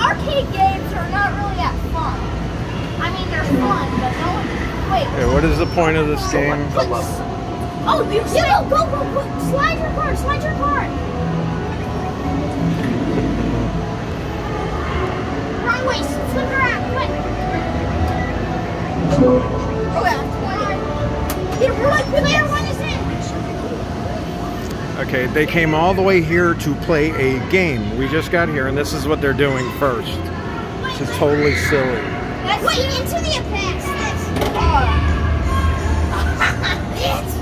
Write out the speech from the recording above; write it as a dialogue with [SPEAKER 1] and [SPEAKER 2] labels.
[SPEAKER 1] arcade games are not really that fun. I mean, they're fun, but no one... Wait.
[SPEAKER 2] Okay, what is the point of this game?
[SPEAKER 1] Oh, you go. Slide your card. Wrong way, flip around, quick. Oh yeah, 20. Get right, player one is in.
[SPEAKER 2] Okay, they came all the way here to play a game. We just got here, and this is what they're doing first. This is totally silly.
[SPEAKER 1] Wait, into the abyss. It's